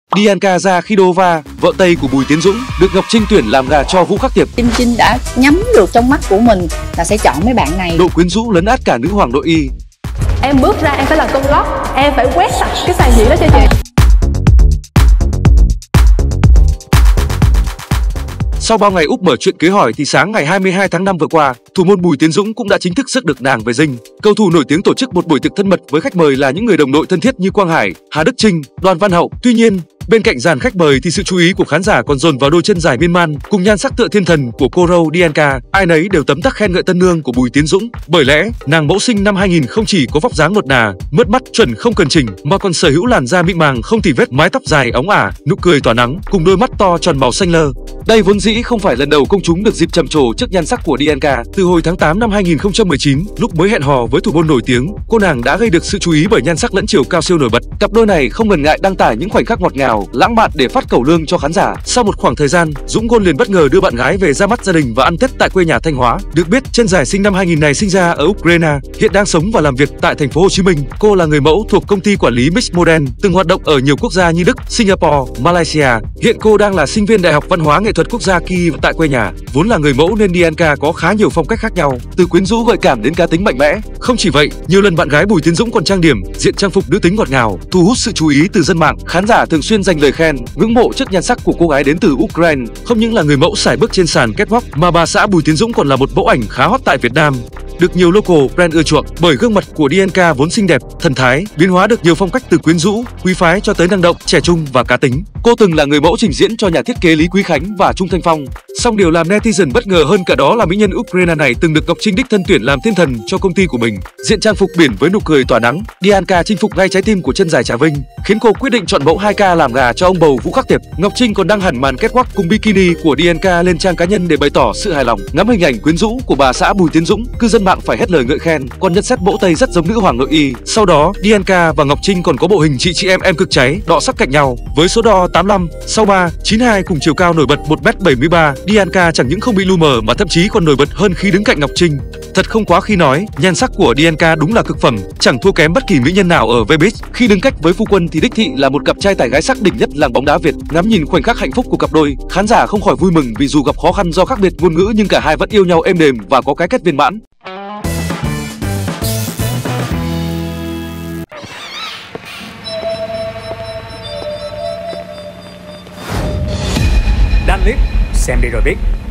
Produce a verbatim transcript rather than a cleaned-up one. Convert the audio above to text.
Dianca Zakhidova, vợ Tây của Bùi Tiến Dũng, được Ngọc Trinh tuyển làm gà cho Vũ Khắc Tiệp. Trinh Trinh đã nhắm được trong mắt của mình là sẽ chọn mấy bạn này. Độ quyến rũ lấn át cả nữ hoàng đội Y. Em bước ra em phải là con lót, em phải quét sạch cái sàn diễn đó cho chị. Sau bao ngày úp mở chuyện cưới hỏi thì sáng ngày hai mươi hai tháng năm vừa qua, thủ môn Bùi Tiến Dũng cũng đã chính thức rước được nàng về dinh. Cầu thủ nổi tiếng tổ chức một buổi tiệc thân mật với khách mời là những người đồng đội thân thiết như Quang Hải, Hà Đức Chinh, Đoàn Văn Hậu. Tuy nhiên, bên cạnh dàn khách mời thì sự chú ý của khán giả còn dồn vào đôi chân dài miên man cùng nhan sắc tựa thiên thần của cô râu Dianca. Ai nấy đều tấm tắc khen ngợi tân nương của Bùi Tiến Dũng. Bởi lẽ, nàng mẫu sinh năm hai nghìn không chỉ có vóc dáng nuột nà, mướt mắt chuẩn không cần chỉnh mà còn sở hữu làn da mịn màng không tì vết, mái tóc dài óng ả, nụ cười tỏa nắng cùng đôi mắt to tròn màu xanh lơ. Đây vốn dĩ không phải lần đầu công chúng được dịp trầm trồ trước nhan sắc của Dianca. Từ hồi tháng tám năm hai nghìn không trăm mười chín, lúc mới hẹn hò với thủ môn nổi tiếng, cô nàng đã gây được sự chú ý bởi nhan sắc lẫn chiều cao siêu nổi bật. Cặp đôi này không ngần ngại đăng tải những khoảnh khắc ngọt ngào, lãng mạn để phát cẩu lương cho khán giả. Sau một khoảng thời gian, Dũng Ngôn liền bất ngờ đưa bạn gái về ra mắt gia đình và ăn Tết tại quê nhà Thanh Hóa. Được biết, chân dài sinh năm hai nghìn này sinh ra ở Ukraine, hiện đang sống và làm việc tại thành phố Hồ Chí Minh. Cô là người mẫu thuộc công ty quản lý Mix Modern, từng hoạt động ở nhiều quốc gia như Đức, Singapore, Malaysia. Hiện cô đang là sinh viên Đại học Văn hóa Nghệ thuật Quốc gia Kyiv tại quê nhà. Vốn là người mẫu nên Dianca có khá nhiều phong cách khác nhau, từ quyến rũ gợi cảm đến cá tính mạnh mẽ. Không chỉ vậy, nhiều lần bạn gái Bùi Tiến Dũng còn trang điểm, diện trang phục nữ tính ngọt ngào, thu hút sự chú ý từ dân mạng. Khán giả thường xuyên dành lời khen, ngưỡng mộ trước nhan sắc của cô gái đến từ Ukraine. Không những là người mẫu sải bước trên sàn catwalk mà bà xã Bùi Tiến Dũng còn là một mẫu ảnh khá hot tại Việt Nam, được nhiều local brand ưa chuộng bởi gương mặt của Dianca vốn xinh đẹp, thần thái, biến hóa được nhiều phong cách từ quyến rũ, quý phái cho tới năng động, trẻ trung và cá tính. Cô từng là người mẫu trình diễn cho nhà thiết kế Lý Quý Khánh và Trung Thanh Phong. Song điều làm netizen bất ngờ hơn cả đó là mỹ nhân Ukraine này từng được Ngọc Trinh đích thân tuyển làm thiên thần cho công ty của mình. Diện trang phục biển với nụ cười tỏa nắng, Dianca chinh phục ngay trái tim của chân dài Trà Vinh, khiến cô quyết định chọn mẫu hai K làm gà cho ông bầu Vũ Khắc Tiệp. Ngọc Trinh còn đăng hẳn màn catwalk cùng bikini của Dianca lên trang cá nhân để bày tỏ sự hài lòng. Ngắm hình ảnh quyến rũ của bà xã Bùi Tiến Dũng, cư dân mạng phải hết lời ngợi khen, còn nhận xét mẫu Tây rất giống nữ hoàng nội Y. Sau đó, Dianca và Ngọc Trinh còn có bộ hình chị chị em em cực cháy, đọ sắc cạnh nhau. Với số đo tám mươi lăm, sáu mươi ba, chín mươi hai cùng chiều cao nổi bật một mét bảy mươi ba, Dianca chẳng những không bị lu mờ mà thậm chí còn nổi bật hơn khi đứng cạnh Ngọc Trinh. Thật không quá khi nói, nhan sắc của Dianca đúng là cực phẩm, chẳng thua kém bất kỳ mỹ nhân nào ở Vbiz. Khi đứng cách với phu quân thì đích thị là một cặp trai tài gái sắc đỉnh nhất làng bóng đá Việt. Ngắm nhìn khoảnh khắc hạnh phúc của cặp đôi, khán giả không khỏi vui mừng vì dù gặp khó khăn do khác biệt ngôn ngữ nhưng cả hai vẫn yêu nhau êm đềm và có cái kết viên mãn. Đăng clip xem đi rồi biết.